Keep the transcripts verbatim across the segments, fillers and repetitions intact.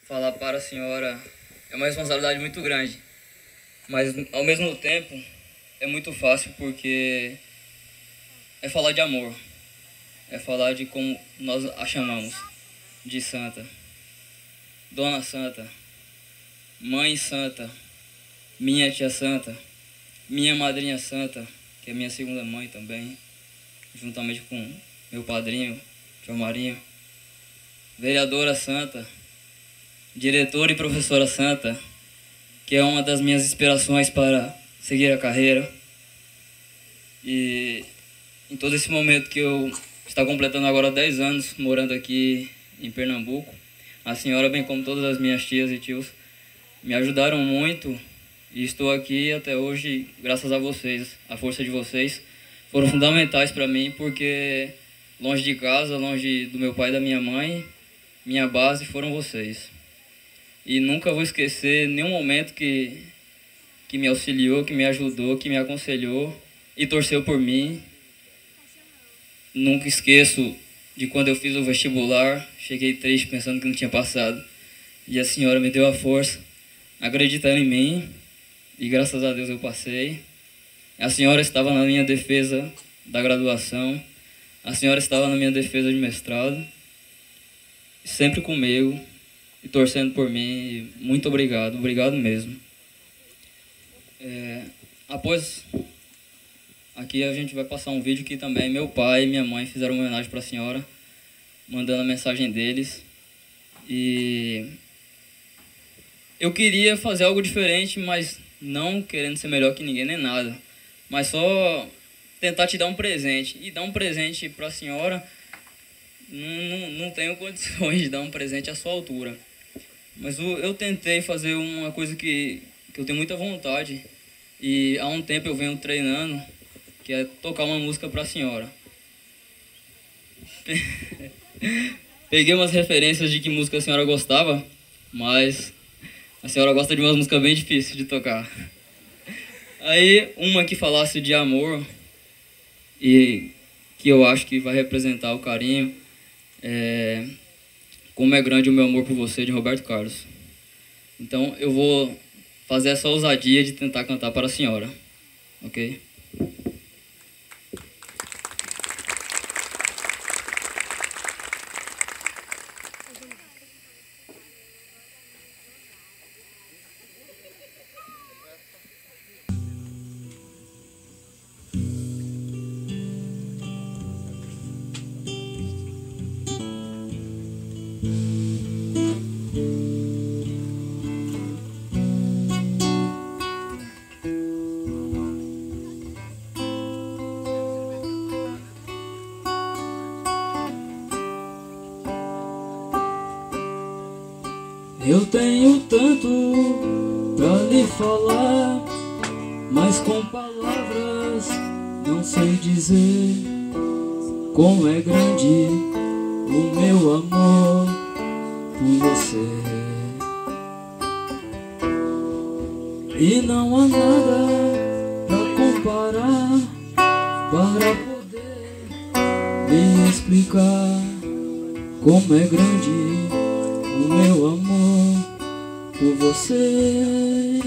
falar para a senhora é uma responsabilidade muito grande, mas ao mesmo tempo é muito fácil porque é falar de amor, é falar de como nós a chamamos, de Santa, Dona Santa, Mãe Santa, minha tia Santa, minha madrinha Santa, que é minha segunda mãe também, juntamente com meu padrinho, tio Marinho, vereadora Santa, diretora e professora Santa, que é uma das minhas inspirações para seguir a carreira. E em todo esse momento que eu estou completando agora dez anos morando aqui em Pernambuco, a senhora, bem como todas as minhas tias e tios, me ajudaram muito e estou aqui até hoje graças a vocês. A força de vocês foram fundamentais para mim, porque longe de casa, longe do meu pai e da minha mãe, minha base foram vocês. E nunca vou esquecer nenhum momento que, que me auxiliou, que me ajudou, que me aconselhou e torceu por mim. Nunca esqueço de quando eu fiz o vestibular, cheguei triste pensando que não tinha passado. E a senhora me deu a força, acreditando em mim, e graças a Deus eu passei. A senhora estava na minha defesa da graduação, a senhora estava na minha defesa de mestrado, sempre comigo e torcendo por mim. Muito obrigado, obrigado mesmo. É, após aqui a gente vai passar um vídeo que também meu pai e minha mãe fizeram uma homenagem para a senhora, mandando a mensagem deles. E eu queria fazer algo diferente, mas não querendo ser melhor que ninguém nem nada, mas só tentar te dar um presente. E dar um presente para a senhora, não, não, não tenho condições de dar um presente à sua altura. Mas eu, eu tentei fazer uma coisa que, que eu tenho muita vontade, e há um tempo eu venho treinando, que é tocar uma música para a senhora. Peguei umas referências de que música a senhora gostava, mas a senhora gosta de umas músicas bem difíceis de tocar. Aí, uma que falasse de amor, e que eu acho que vai representar o carinho, é Como é Grande o Meu Amor por Você, de Roberto Carlos. Então, eu vou fazer essa ousadia de tentar cantar para a senhora, ok? Eu tenho tanto pra lhe falar, mas com palavras não sei dizer como é grande o meu amor por você. E não há nada pra comparar, para poder me explicar como é grande o meu amor por você.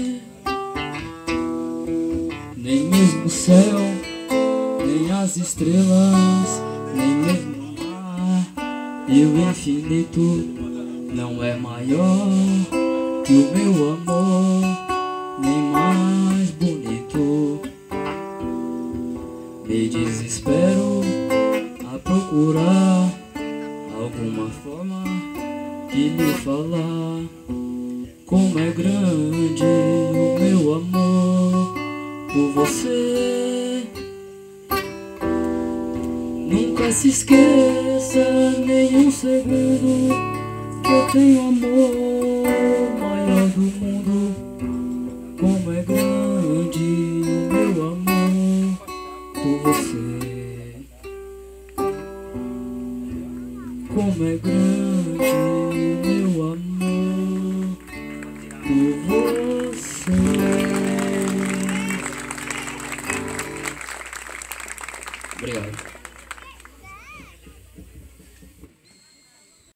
Nem mesmo o céu, nem as estrelas, nem mesmo o mar e o infinito não é maior que o meu amor, nem mais bonito. Me desespero a procurar alguma forma de lhe falar como é grande o meu amor por você. Nunca se esqueça nem um segundo que eu tenho amor maior do mundo. Como é grande o meu amor por você. Como é grande meu amor por você.